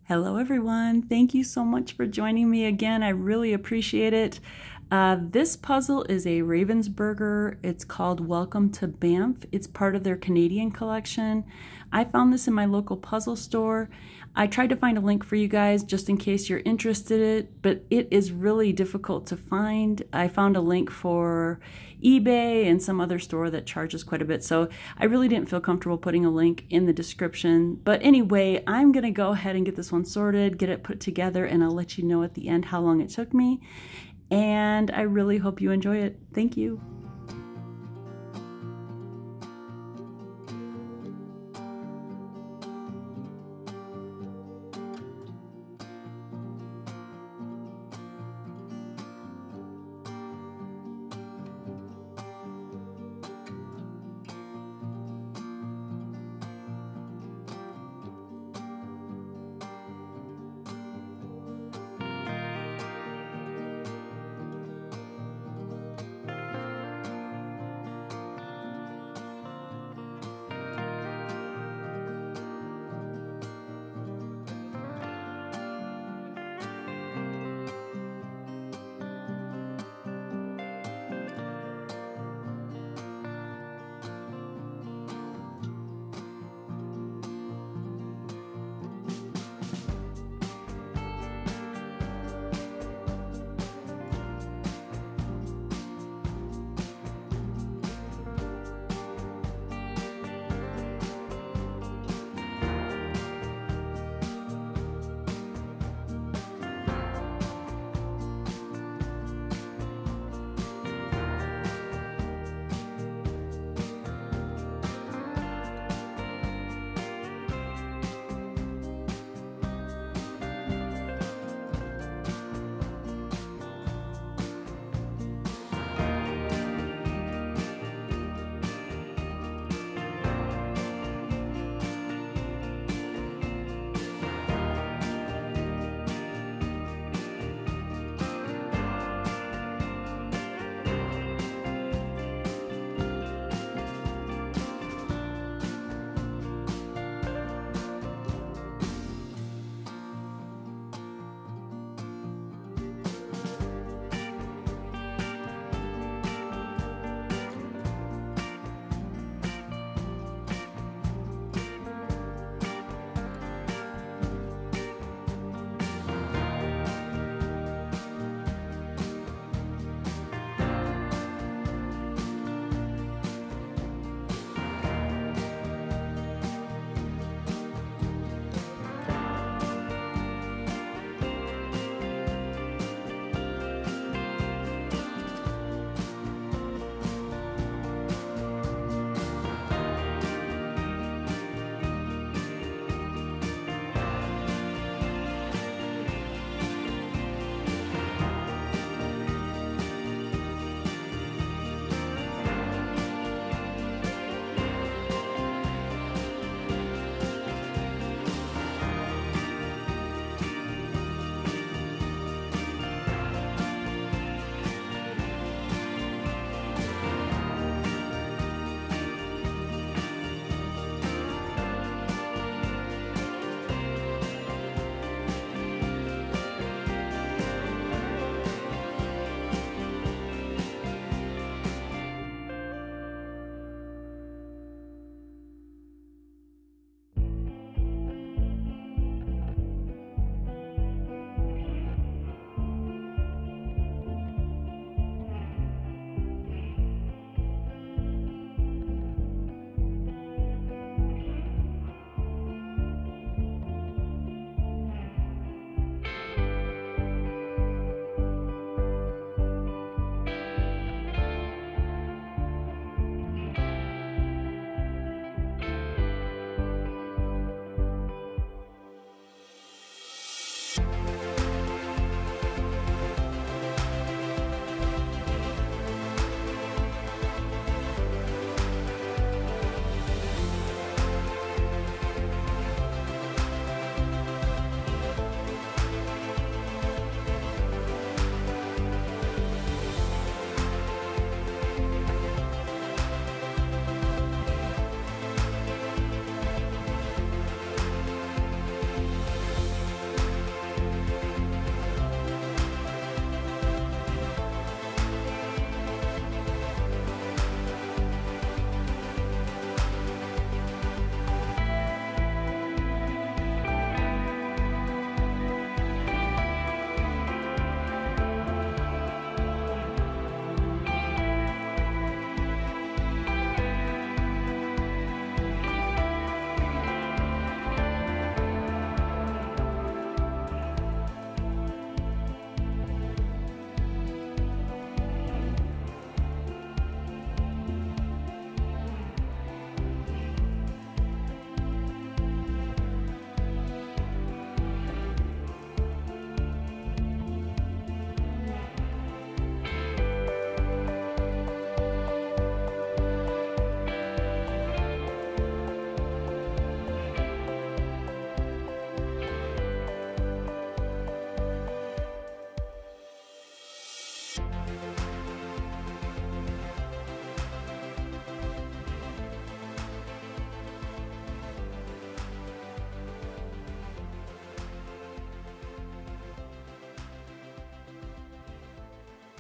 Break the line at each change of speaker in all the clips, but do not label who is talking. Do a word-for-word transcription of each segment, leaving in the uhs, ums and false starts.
Hello everyone, thank you so much for joining me again. I really appreciate it. Uh, this puzzle is a Ravensburger. It's called Welcome to Banff. It's part of their Canadian collection. I found this in my local puzzle store. I tried to find a link for you guys just in case you're interested in it, but it is really difficult to find. I found a link for eBay and some other store that charges quite a bit, so I really didn't feel comfortable putting a link in the description. But anyway, I'm gonna go ahead and get this one sorted, get it put together, and I'll let you know at the end how long it took me. And I really hope you enjoy it. Thank you.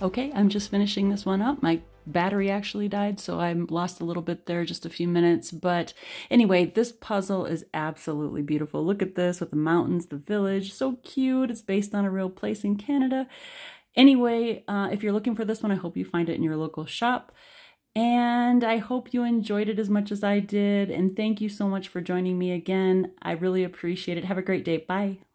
Okay, I'm just finishing this one up. My battery actually died, so I lost a little bit there, just a few minutes. But anyway, this puzzle is absolutely beautiful. Look at this with the mountains, the village, so cute. It's based on a real place in Canada. Anyway, uh, if you're looking for this one, I hope you find it in your local shop. And I hope you enjoyed it as much as I did. And thank you so much for joining me again. I really appreciate it. Have a great day. Bye.